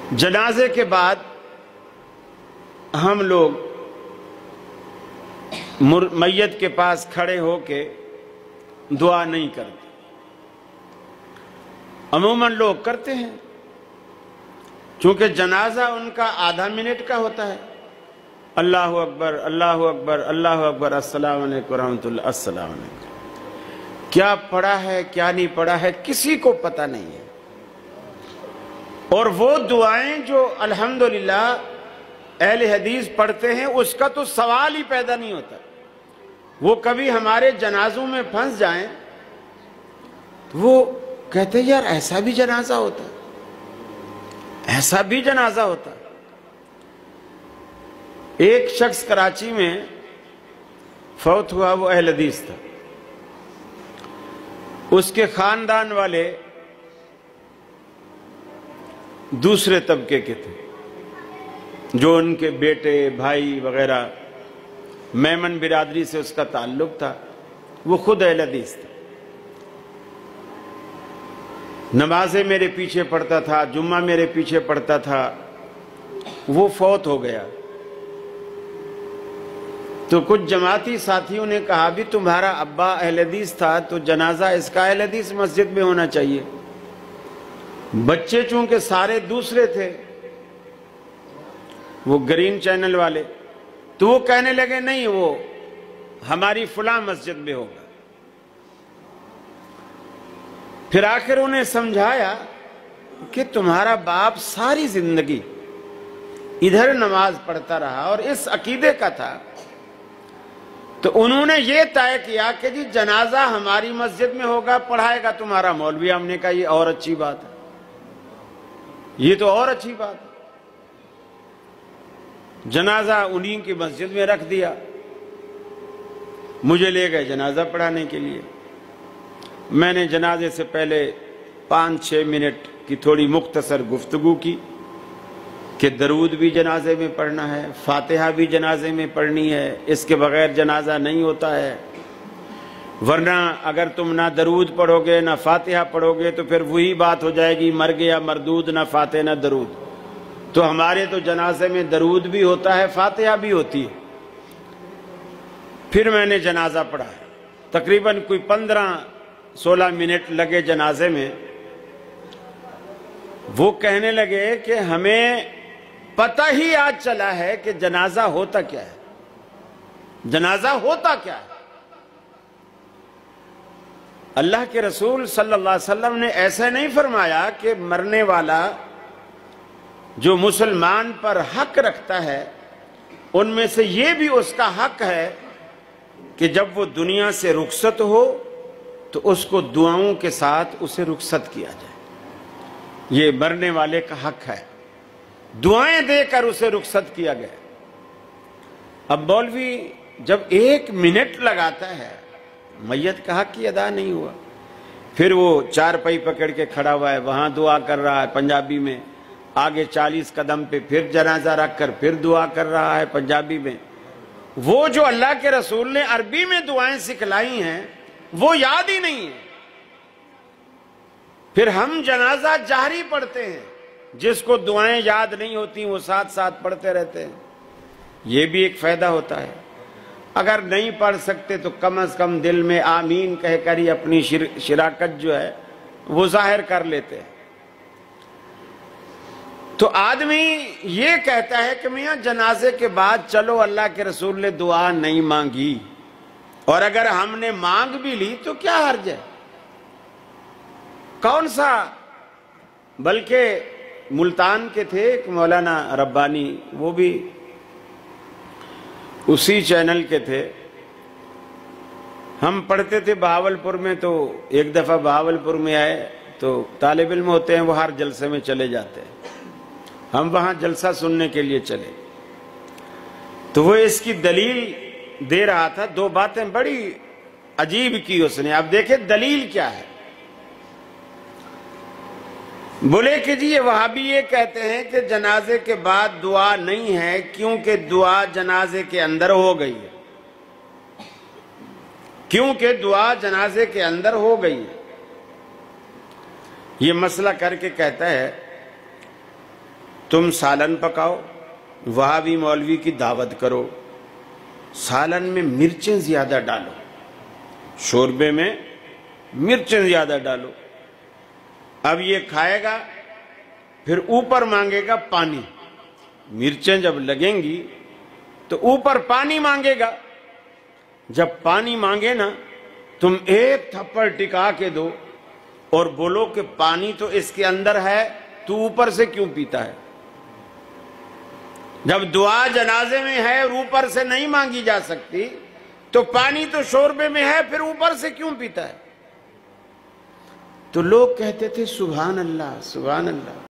جنازے کے بعد ہم لوگ میت کے پاس کھڑے ہو کے دعا نہیں کرتے. عموماً لوگ کرتے ہیں چونکہ جنازہ ان کا آدھا منٹ کا ہوتا ہے. اللہ اکبر اللہ اکبر اللہ اکبر السلام علیکم ورحمۃ اللہ السلام علیکم. کیا پڑھا ہے کیا نہیں پڑھا ہے کسی کو پتہ نہیں ہے. اور وہ دعائیں جو الحمدللہ اہل حدیث پڑھتے ہیں اس کا تو سوال ہی پیدا نہیں ہوتا. وہ کبھی ہمارے جنازوں میں پھنس جائیں تو وہ کہتے ہیں یار ایسا بھی جنازہ ہوتا ہے ایسا بھی جنازہ ہوتا ہے. ایک شخص کراچی میں فوت ہوا, وہ اہل حدیث تھا. اس کے خاندان والے دوسرے طبقے کے تھے, جو ان کے بیٹے بھائی وغیرہ میمن برادری سے اس کا تعلق تھا. وہ خود اہل حدیث تھا. نمازیں میرے پیچھے پڑھتا تھا, جمعہ میرے پیچھے پڑھتا تھا. وہ فوت ہو گیا تو کچھ جماعتی ساتھیوں نے کہا بھی تمہارا ابا اہل حدیث تھا تو جنازہ اس کا اہل حدیث مسجد میں ہونا چاہیے. بچے چونکہ سارے دوسرے تھے, وہ گرین چینل والے, تو وہ کہنے لگے نہیں وہ ہماری فلاں مسجد میں ہوگا. پھر آخر انہیں سمجھایا کہ تمہارا باپ ساری زندگی ادھر نماز پڑھتا رہا اور اس عقیدے کا تھا, تو انہوں نے یہ طے کیا کہ جی جنازہ ہماری مسجد میں ہوگا, پڑھائے گا تمہارا مولوی. ہم نے کہا یہ اور اچھی بات ہے, یہ تو اور اچھی بات ہے. جنازہ انہی کی مسجد میں رکھ دیا. مجھے لے گئے جنازہ پڑھانے کے لیے. میں نے جنازے سے پہلے 5-6 منٹ کی تھوڑی مختصر گفتگو کی کہ درود بھی جنازے میں پڑھنا ہے, فاتحہ بھی جنازے میں پڑھنی ہے, اس کے بغیر جنازہ نہیں ہوتا ہے. ورنہ اگر تم نہ درود پڑھو گے نہ فاتحہ پڑھو گے تو پھر وہی بات ہو جائے گی مر گیا مردود, نہ فاتحہ نہ درود. تو ہمارے تو جنازے میں درود بھی ہوتا ہے فاتحہ بھی ہوتی ہے. پھر میں نے جنازہ پڑھا. تقریباً کوئی 15-16 منٹ لگے جنازے میں. وہ کہنے لگے کہ ہمیں پتہ ہی آج چلا ہے کہ جنازہ ہوتا کیا ہے, جنازہ ہوتا کیا ہے. اللہ کے رسول صلی اللہ علیہ وسلم نے ایسا نہیں فرمایا کہ مرنے والا جو مسلمان پر حق رکھتا ہے ان میں سے یہ بھی اس کا حق ہے کہ جب وہ دنیا سے رخصت ہو تو اس کو دعاؤں کے ساتھ اسے رخصت کیا جائے. یہ مرنے والے کا حق ہے, دعائیں دے کر اسے رخصت کیا گیا. اب مولوی جب 1 منٹ لگاتا ہے, میت کا حق کی ادا نہیں ہوا. پھر وہ 4 پائی پکڑ کے کھڑا ہوا ہے, وہاں دعا کر رہا ہے پنجابی میں, آگے 40 قدم پہ پھر جنازہ رکھ کر پھر دعا کر رہا ہے پنجابی میں. وہ جو اللہ کے رسول نے عربی میں دعائیں سکھلائی ہیں وہ یاد ہی نہیں ہے. پھر ہم جنازہ جہری پڑھتے ہیں, جس کو دعائیں یاد نہیں ہوتی وہ ساتھ ساتھ پڑھتے رہتے ہیں. یہ بھی ایک فائدہ ہوتا ہے. اگر نہیں پڑھ سکتے تو کم از کم دل میں آمین کہہ کر ہی اپنی شراکت جو ہے وہ ظاہر کر لیتے ہیں. تو آدمی یہ کہتا ہے کہ میاں جنازے کے بعد چلو اللہ کے رسول نے دعا نہیں مانگی, اور اگر ہم نے مانگ بھی لی تو کیا حرج ہے, کون سا. بلکہ ملتان کے تھے ایک مولانا ربانی, وہ بھی اسی چینل کے تھے. ہم پڑھتے تھے بہاولپور میں, تو ایک دفعہ بہاولپور میں آئے تو طالب علم ہوتے ہیں وہ ہر جلسے میں چلے جاتے ہیں. ہم وہاں جلسہ سننے کے لیے چلے تو وہ اس کی دلیل دے رہا تھا. 2 باتیں بڑی عجیب کی اس نے. اب دیکھیں دلیل کیا ہے. بولے کہ جی یہ وہابی یہ کہتے ہیں کہ جنازے کے بعد دعا نہیں ہے کیونکہ دعا جنازے کے اندر ہو گئی ہے, کیونکہ دعا جنازے کے اندر ہو گئی ہے. یہ مسئلہ کر کے کہتا ہے تم سالن پکاؤ، وہاں بھی مولوی کی دعوت کرو، سالن میں مرچیں زیادہ ڈالو، شوربے میں مرچیں زیادہ ڈالو۔ اب یہ کھائے گا، پھر اوپر مانگے گا پانی، مرچیں جب لگیں گی تو اوپر پانی مانگے گا۔ جب پانی مانگے نا، تم ایک تھپڑ ٹکا کے دو اور بولو کہ پانی تو اس کے اندر ہے، تو اوپر سے کیوں پیتا ہے؟ جب دعا جنازے میں ہے اور اوپر سے نہیں مانگی جا سکتی، تو پانی تو شوربے میں ہے، پھر اوپر سے کیوں پیتا ہے؟ تو لوگ کہتے تھے سبحان اللہ سبحان اللہ۔